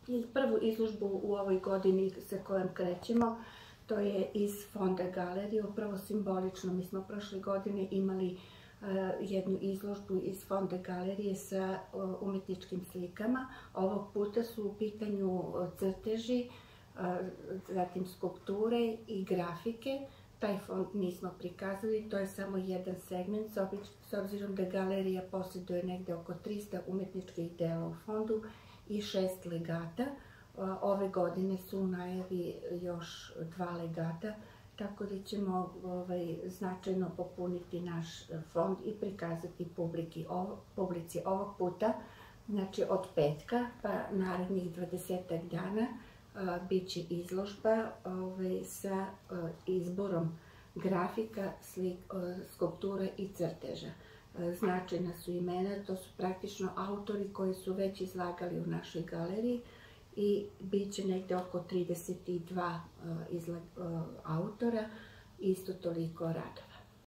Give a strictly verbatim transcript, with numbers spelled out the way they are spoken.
Prvu izložbu u ovoj godini sa kojom krećemo, to je iz Fonda galerije. Upravo simbolično, mi smo prošle godine imali jednu izložbu iz Fonda galerije sa umetničkim slikama. Ovog puta su u pitanju crteži, zatim skulpture i grafike. Taj fond nismo prikazali, to je samo jedan segment, s obzirom da galerija posjeduje negde oko trista umetničkih dela u fondu i šest legata. Ove godine su u najavi još dva legata, tako da ćemo značajno popuniti naš fond i prikazati publici ovog puta. Znači od petka pa narednih dvadesetak dana bit će izložba sa izborom grafika, skulptura i crteža. Značajna su imena, to su praktično autori koji su već izlagali u našoj galeriji i bit će negde oko trideset dva autora, isto toliko radova.